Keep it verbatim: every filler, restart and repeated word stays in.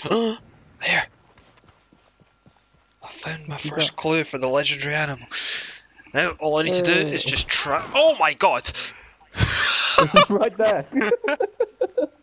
There! I found my first clue for the legendary animal. Now all I need to do is just try. Oh my god! It's right there.